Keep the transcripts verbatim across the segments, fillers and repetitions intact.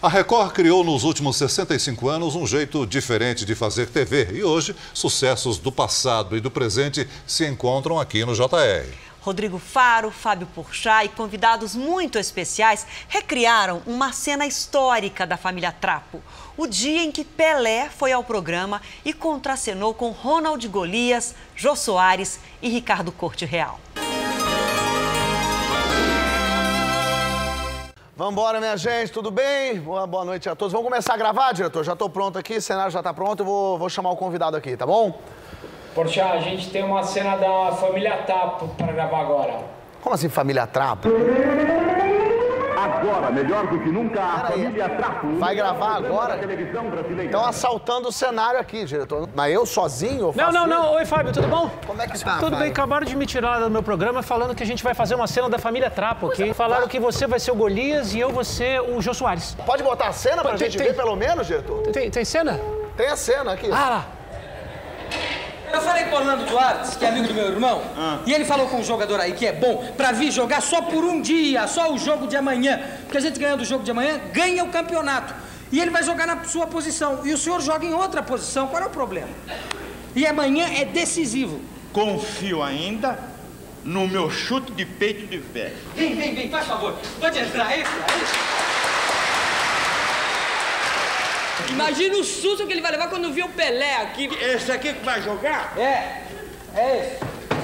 A Record criou nos últimos sessenta e cinco anos um jeito diferente de fazer T V. E hoje, sucessos do passado e do presente se encontram aqui no J R. Rodrigo Faro, Fábio Porchat e convidados muito especiais recriaram uma cena histórica da família Trapo. O dia em que Pelé foi ao programa e contracenou com Ronald Golias, Jô Soares e Ricardo Corte Real. Vambora, minha gente, tudo bem? Boa, boa noite a todos. Vamos começar a gravar, diretor? Já tô pronto aqui, o cenário já tá pronto, eu vou, vou chamar o convidado aqui, tá bom? Porchat, a gente tem uma cena da família Trapo para gravar agora. Como assim, família Trapo? Agora, melhor do que nunca, a Pera família aí. Trapo. Vai gravar agora? Estão assaltando o cenário aqui, diretor. Mas eu sozinho? Eu não, não, não. isso? Oi, Fábio, tudo bom? Como é que tá, Tudo Fábio? bem, acabaram de me tirar do meu programa falando que a gente vai fazer uma cena da família Trapo aqui. Falaram que você vai ser o Golias e eu vou ser o Jô Soares. Pode botar a cena pra Tem- gente tem- ver pelo menos, diretor? Tem, tem cena? Tem a cena aqui. Ah, lá. Eu falei com o Orlando Duarte, que é amigo do meu irmão, Ah. e ele falou com um jogador aí que é bom pra vir jogar só por um dia, só o jogo de amanhã. Porque a gente ganhando o jogo de amanhã, ganha o campeonato. E ele vai jogar na sua posição. E o senhor joga em outra posição. Qual é o problema? E amanhã é decisivo. Confio ainda no meu chute de peito de ferro. Vem, vem, vem, faz favor. Pode entrar, entra, entra. Imagina o susto que ele vai levar quando vir o Pelé aqui. Esse aqui que vai jogar? É, é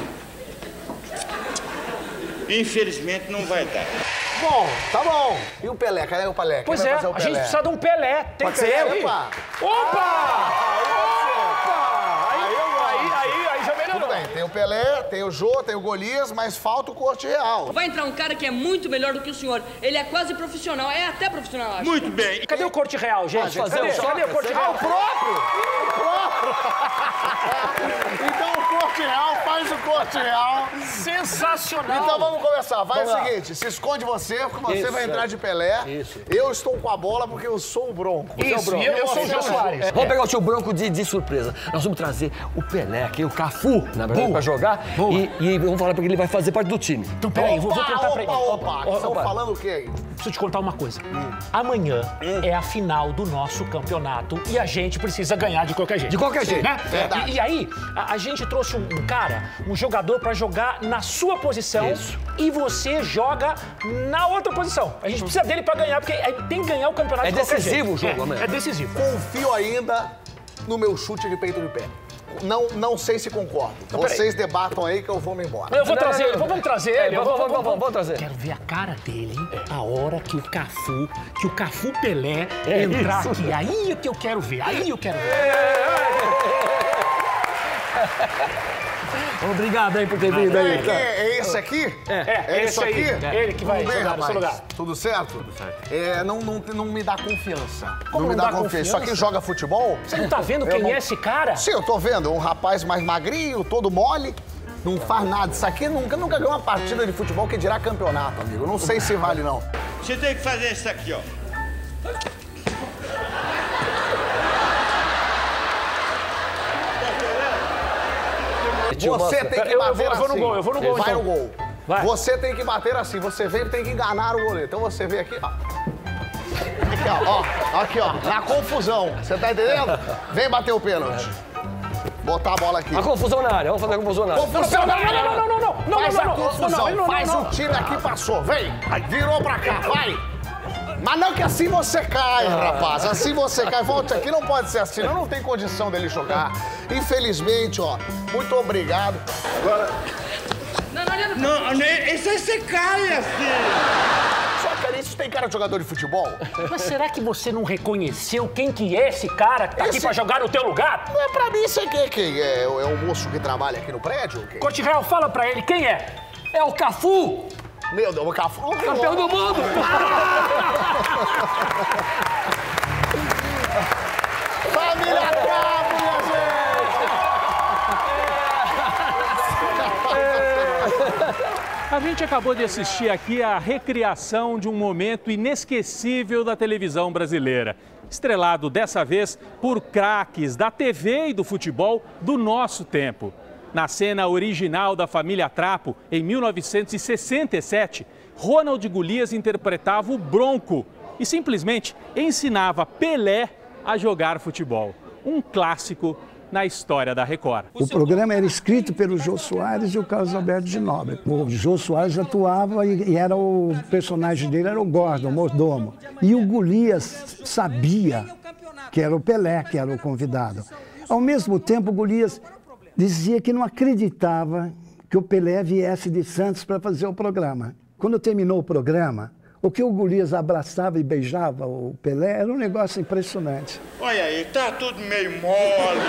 esse. Infelizmente não vai dar. Bom, tá bom. E o Pelé? Cadê o Pelé? Quem Pois vai é, fazer o a Pelé? gente precisa de um Pelé. Tem Pode que ser ser eu. ele? Opa! Opa! Opa! Aí, aí, aí, aí já melhorou. Tudo bem, tem o Pelé, tem o Jô, tem o Golias, mas falta o Corte Real. Vai entrar um cara que é muito melhor do que o senhor. Ele é quase profissional, é até profissional, acho. Muito bem. Cadê o Corte Real, gente? Ah, gente, Cadê? fazer o Cadê o Corte Ah, Real? o próprio! O próprio! Então o Corte Real faz o Corte Real. Sensacional. Então vamos começar. Vai Vamos o lá. seguinte, se esconde você, porque você Isso, vai entrar de Pelé. Isso. Eu estou com a bola porque eu sou o Bronco. Você é o Isso, Bronco. e eu, eu sou o Jô Você é Soares. Vamos pegar o tio Bronco de, de surpresa. Nós vamos trazer o Pelé, aqui, o Cafu, na verdade, Boa. pra jogar. Boa. E, e vamos falar pra que ele vai fazer parte do time. Então, peraí, eu vou, vou Opa, contar pra ele. opa, opa, Ó, Estão opa. falando o quê aí? Preciso te contar uma coisa. Amanhã é a final do nosso campeonato e a gente precisa ganhar de qualquer jeito. De qualquer jeito. Né? Verdade. E, e aí, a, a gente trouxe um, um cara, um jogador pra jogar na sua posição. Isso. E você joga na outra posição. A gente precisa dele pra ganhar, porque aí tem que ganhar o campeonato É de qualquer decisivo jeito. o jogo é, amanhã. É decisivo. Confio ainda no meu chute de peito de pé. Não, não sei se concordo. Então, peraí. Vocês debatam aí que eu vou me embora. Eu vou Não, trazer não, ele, não. vamos trazer É, ele. vamos, vamos, vamos, vamos trazer. Quero ver a cara dele a hora que o Cafu, que o Cafu Pelé É entrar isso. aqui. Aí é que eu quero ver, aí eu quero ver. Obrigado aí por ter vindo É, aí. que é, é esse aqui? É, É esse isso aí. aqui? É ele que vai Tudo bem, jogar no seu rapaz? lugar. Tudo certo? Tudo certo. É, não, não, não me dá confiança. Como não me não dá dá confiança. Isso aqui confiança? joga futebol? Você não tá vendo Eu quem não- é esse cara? Sim, eu tô vendo. Um rapaz mais magrinho, todo mole. Não faz nada. Isso aqui nunca, nunca ganhou uma partida de futebol que dirá campeonato, amigo. Não sei se vale, não. Você tem que fazer isso aqui, ó. Tio, Você mostra. tem que Eu- eu bater vou- eu vou no assim. gol, eu vou no gol, Vai então. no gol. Vai. Você tem que bater assim. Você vem e tem que enganar o goleiro. Então você vem aqui, ó. Aqui, ó, ó. Aqui, ó. Na confusão. Você tá entendendo? Vem bater o pênalti. Botar a bola aqui. A confusão na área, vamos fazer a confusão na área. Confusão Não, não, não, não, não, não, não, Faz não, a não, confusão. não, não, não, Faz não, o não. time aqui, passou. Vem. Virou pra cá, vai. Mas não que assim você cai, rapaz. Assim você cai. Volte aqui, não pode ser assim. Não, não tem condição dele jogar. Infelizmente, ó. Muito obrigado. Agora, Não, não, não. Não, né, esse aí você cai assim. só que isso tem cara de jogador de futebol? Mas será que você não reconheceu quem que é esse cara que tá aqui Esse- pra jogar no teu lugar? Não é pra mim, isso aqui. Quem é? É o moço que trabalha aqui no prédio? Quem? Corte Real, fala pra ele quem é. É o Cafu, Meu Deus, o Cafu. campeão do mundo. Família Trapo, minha gente! A gente acabou de assistir aqui a recriação de um momento inesquecível da televisão brasileira. Estrelado dessa vez por craques da T V e do futebol do nosso tempo. Na cena original da família Trapo, em mil novecentos e sessenta e sete, Ronald Golias interpretava o Bronco e simplesmente ensinava Pelé a jogar futebol. Um clássico na história da Record. O programa era escrito pelo Jô Soares e o Carlos Alberto de Nóbrega. O Jô Soares atuava e, e era o personagem dele era o Gordon, o mordomo. E o Golias sabia que era o Pelé que era o convidado. Ao mesmo tempo, o Golias dizia que não acreditava que o Pelé viesse de Santos para fazer o programa. Quando terminou o programa, o que o Golias abraçava e beijava o Pelé era um negócio impressionante. Olha aí, tá tudo meio mole.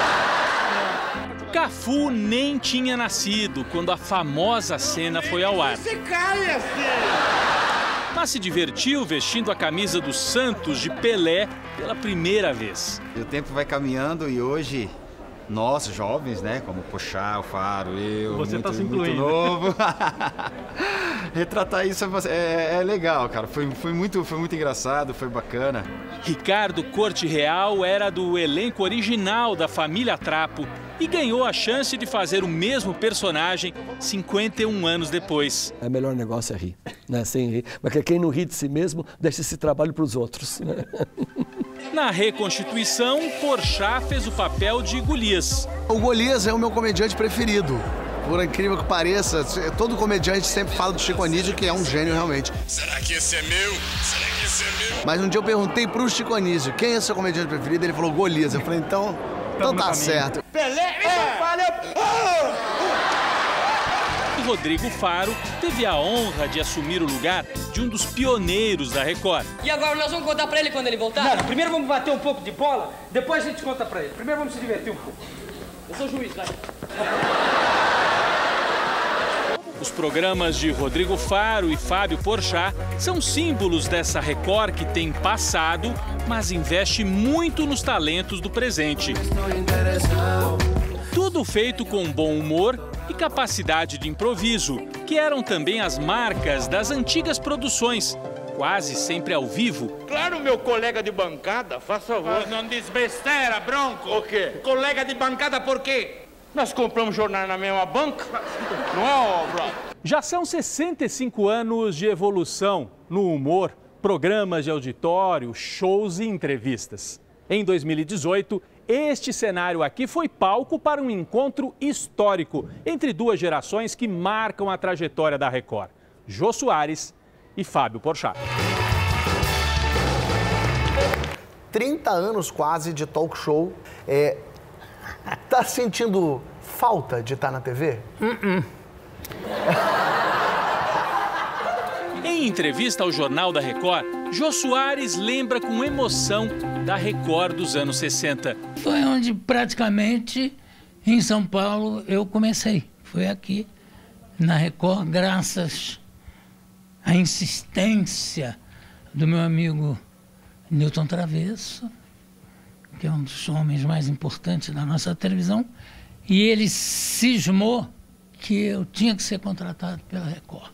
Cafu nem tinha nascido quando a famosa cena foi ao ar. Você cai assim! Mas se divertiu vestindo a camisa do Santos de Pelé pela primeira vez. O tempo vai caminhando e hoje nós, jovens, né, como Porchat, o Faro, eu, Você muito, tá se muito incluindo. novo. Retratar isso é, é legal, cara. Foi, foi, muito, foi muito engraçado, foi bacana. Ricardo Corte Real era do elenco original da família Trapo e ganhou a chance de fazer o mesmo personagem cinquenta e um anos depois. É, o melhor negócio é rir, né? Sem rir. Mas quem não ri de si mesmo, deixa esse trabalho para os outros. Né? Na reconstituição, Porchat fez o papel de Golias. O Golias é o meu comediante preferido. Por incrível que pareça, todo comediante sempre fala do Chico Anísio, que é um gênio realmente. Será que esse é meu? Será que esse é meu? Mas um dia eu perguntei pro Chico Anísio, quem é seu comediante preferido? Ele falou Golias. Eu falei, então, então tá certo. Pelé, é. E Rodrigo Faro teve a honra de assumir o lugar de um dos pioneiros da Record. E agora nós vamos contar pra ele quando ele voltar? Não, primeiro vamos bater um pouco de bola, depois a gente conta pra ele. Primeiro vamos se divertir um pouco. Eu sou juiz, vai. Os programas de Rodrigo Faro e Fábio Porchat são símbolos dessa Record que tem passado, mas investe muito nos talentos do presente. Tudo feito com bom humor e capacidade de improviso, que eram também as marcas das antigas produções, quase sempre ao vivo. Claro, meu colega de bancada, faz favor. Não diz besteira, Bronco. O quê? Colega de bancada por quê? Nós compramos jornal na mesma banca? Não é, ó, brother? Já são sessenta e cinco anos de evolução no humor, programas de auditório, shows e entrevistas. Em dois mil e dezoito, este cenário aqui foi palco para um encontro histórico entre duas gerações que marcam a trajetória da Record, Jô Soares e Fábio Porchat. trinta anos quase de talk show. É... Tá sentindo falta de estar na T V? Uh-uh. Em entrevista ao Jornal da Record, Jô Soares lembra com emoção da Record dos anos sessenta. Foi onde praticamente em São Paulo eu comecei. Foi aqui na Record, graças à insistência do meu amigo Newton Travesso, que é um dos homens mais importantes da nossa televisão, e ele cismou que eu tinha que ser contratado pela Record.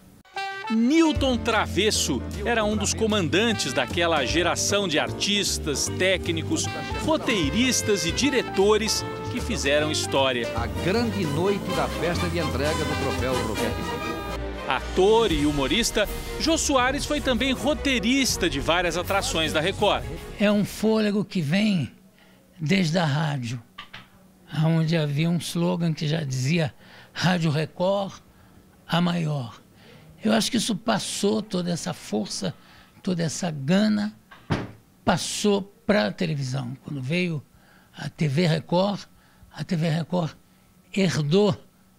Newton Travesso era um dos comandantes daquela geração de artistas, técnicos, roteiristas e diretores que fizeram história. A grande noite da festa de entrega do troféu Croquete. Ator e humorista, Jô Soares foi também roteirista de várias atrações da Record. É um fôlego que vem desde a rádio, onde havia um slogan que já dizia Rádio Record, a maior. Eu acho que isso passou, toda essa força, toda essa gana, passou para a televisão. Quando veio a T V Record, a T V Record herdou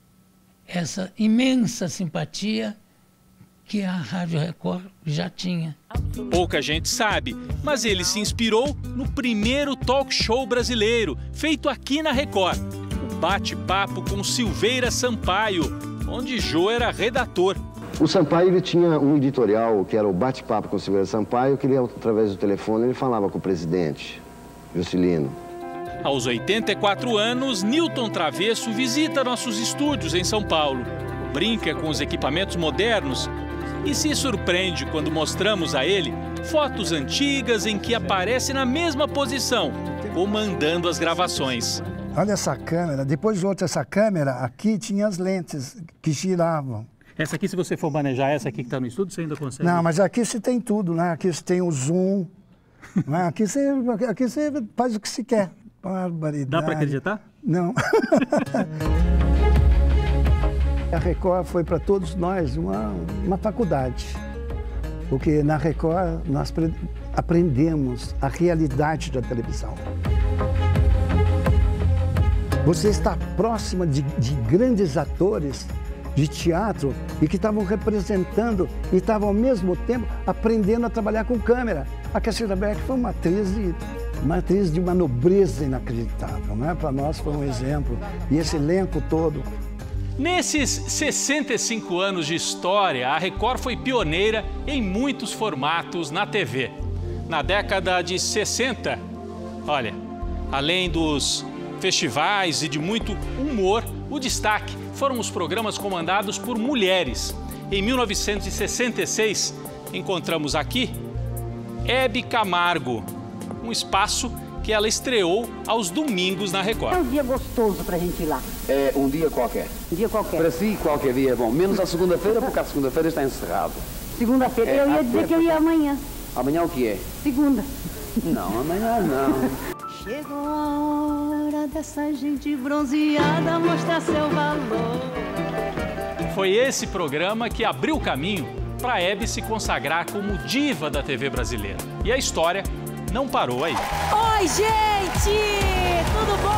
essa imensa simpatia que a Rádio Record já tinha. Pouca gente sabe, mas ele se inspirou no primeiro talk show brasileiro, feito aqui na Record. O Bate-Papo com Silveira Sampaio, onde Jô era redator. O Sampaio ele tinha um editorial que era o Bate-Papo com Silveira Sampaio, que ele, através do telefone, ele falava com o presidente, Juscelino. Aos oitenta e quatro anos, Newton Travesso visita nossos estúdios em São Paulo. Brinca com os equipamentos modernos e se surpreende quando mostramos a ele fotos antigas em que aparece na mesma posição, comandando as gravações. Olha essa câmera, depois de outra essa câmera, aqui tinha as lentes que giravam. Essa aqui, se você for manejar essa aqui que está no estúdio, você ainda consegue? Não, mas aqui você tem tudo, né? Aqui você tem o zoom, né? Aqui você, aqui você faz o que se quer. Barbaridade. Dá para acreditar? Não. A Record foi para todos nós uma, uma faculdade, porque na Record nós aprendemos a realidade da televisão. Você está próxima de, de grandes atores de teatro e que estavam representando e estavam ao mesmo tempo aprendendo a trabalhar com câmera. A Cassandra Beck foi uma atriz de, uma atriz de uma nobreza inacreditável, né? Para nós foi um exemplo. E esse elenco todo. Nesses sessenta e cinco anos de história, a Record foi pioneira em muitos formatos na T V. Na década de sessenta, olha, além dos festivais e de muito humor, o destaque foram os programas comandados por mulheres. Em mil novecentos e sessenta e seis, encontramos aqui Hebe Camargo, um espaço que ela estreou aos domingos na Record. É um dia gostoso pra gente ir lá. É um dia qualquer. Um dia qualquer. Para si, qualquer dia é bom. Menos a segunda-feira, porque a segunda-feira está encerrado. Segunda-feira, É, eu ia até dizer que eu ia amanhã. Amanhã o que é? Segunda. Não, amanhã não. Chegou a hora dessa gente bronzeada mostrar seu valor. Foi esse programa que abriu o caminho para Hebe se consagrar como diva da T V brasileira. E a história não parou aí. Oi, gente! Tudo bom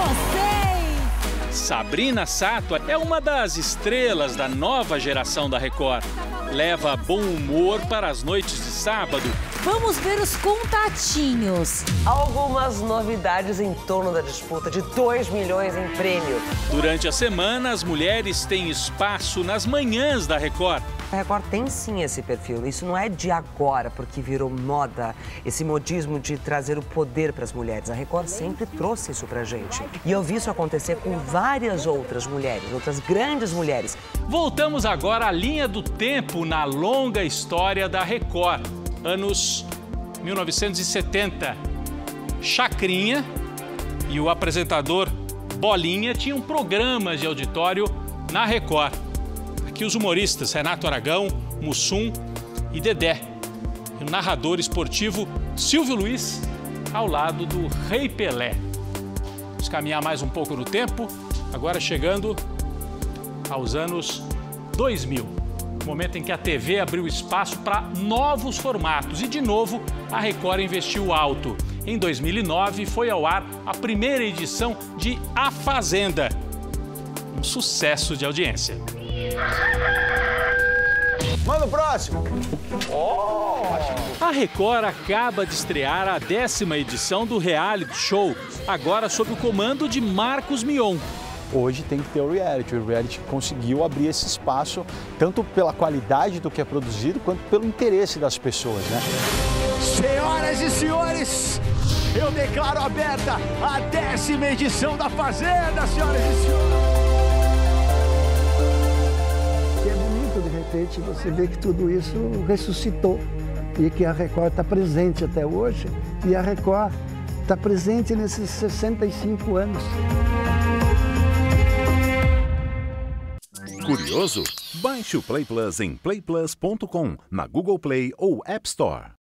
com vocês? Sabrina Sato é uma das estrelas da nova geração da Record. Leva bom humor para as noites de sábado. Vamos ver os contatinhos. Algumas novidades em torno da disputa de dois milhões em prêmio. Durante a semana, as mulheres têm espaço nas manhãs da Record. A Record tem sim esse perfil. Isso não é de agora, porque virou moda. Esse modismo de trazer o poder para as mulheres. A Record sempre trouxe isso pra gente. E eu vi isso acontecer com várias outras mulheres, outras grandes mulheres. Voltamos agora à linha do tempo na longa história da Record. Anos mil novecentos e setenta. Chacrinha e o apresentador Bolinha tinham programas de auditório na Record. Aqui os humoristas Renato Aragão, Mussum e Dedé. E o narrador esportivo Silvio Luiz ao lado do Rei Pelé. Vamos caminhar mais um pouco no tempo, agora chegando aos anos dois mil. Momento em que a T V abriu espaço para novos formatos e, de novo, a Record investiu alto. Em dois mil e nove, foi ao ar a primeira edição de A Fazenda. Um sucesso de audiência. Manda o próximo. Oh. A Record acaba de estrear a décima edição do reality show, agora sob o comando de Marcos Mion. Hoje tem que ter o reality. O reality conseguiu abrir esse espaço tanto pela qualidade do que é produzido, quanto pelo interesse das pessoas, né? Senhoras e senhores, eu declaro aberta a décima edição da Fazenda, senhoras e senhores. E é bonito, de repente, você vê que tudo isso ressuscitou e que a Record está presente até hoje e a Record está presente nesses sessenta e cinco anos. Curioso? Baixe o Play Plus em play plus ponto com, na Google Play ou App Store.